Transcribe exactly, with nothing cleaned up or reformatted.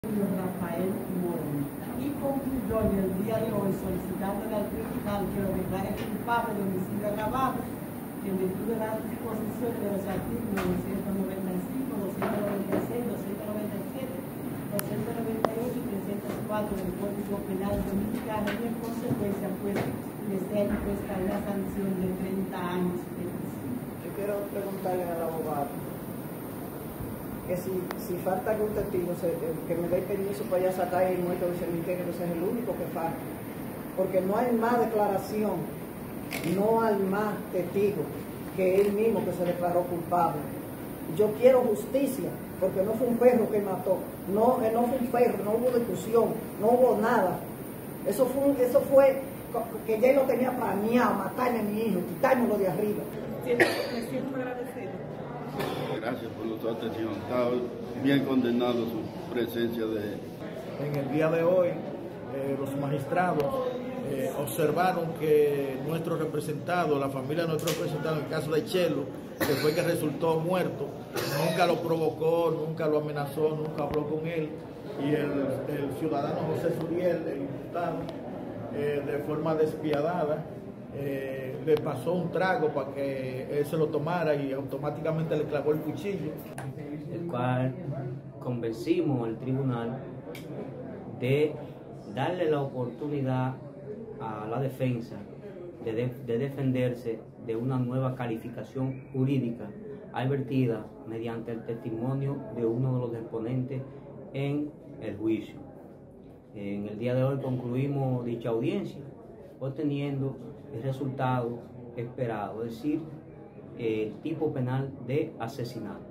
Rafael Morón, y concluyó en el día de hoy solicitándole al tribunal que lo declare culpable de homicidio agravado en virtud de las disposiciones de los artículos doscientos noventa y cinco, doscientos noventa y seis, doscientos noventa y siete, doscientos noventa y ocho y trescientos cuatro del Código Penal Dominicano, y en consecuencia pues le sea impuesta una sanción de treinta años de prisión. Yo quiero preguntarle al abogado que si, si falta algún testigo, se, que me dé permiso para ya sacar el muerto de cementerio, que ese es el único que falta, porque no hay más declaración, no hay más testigo que él mismo que se declaró culpable. Yo quiero justicia, porque no fue un perro que mató, no, no fue un perro, no hubo discusión, no hubo nada. Eso fue, eso fue que ya lo tenía planeado, matarme a mi hijo, quitármelo de arriba. Me siento agradecido. Gracias por su atención. Está bien condenado su presencia de... En el día de hoy, eh, los magistrados eh, observaron que nuestro representado, la familia de nuestro representado, en el caso de Chelo, que fue que resultó muerto, nunca lo provocó, nunca lo amenazó, nunca habló con él, y el, el ciudadano José Suriel, el imputado, eh, de forma despiadada, Eh, le pasó un trago para que él se lo tomara y automáticamente le clavó el cuchillo. El cual convencimos al tribunal de darle la oportunidad a la defensa de, de, de defenderse de una nueva calificación jurídica advertida mediante el testimonio de uno de los deponentes en el juicio. En el día de hoy concluimos dicha audiencia, obteniendo el resultado esperado, es decir, el tipo penal de asesinato.